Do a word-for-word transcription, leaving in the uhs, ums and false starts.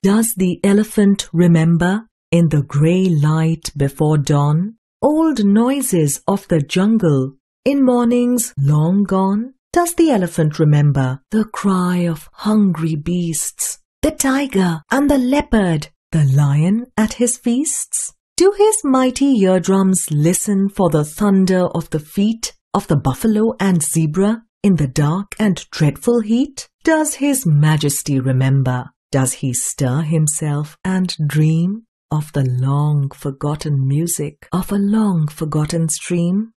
Does the elephant remember, in the grey light before dawn, old noises of the jungle in mornings long gone? Does the elephant remember the cry of hungry beasts, the tiger and the leopard, the lion at his feasts? Do his mighty eardrums listen for the thunder of the feet of the buffalo and zebra in the dark and dreadful heat? Does his majesty remember? Does he stir himself and dream of the long-forgotten music of a long-forgotten stream?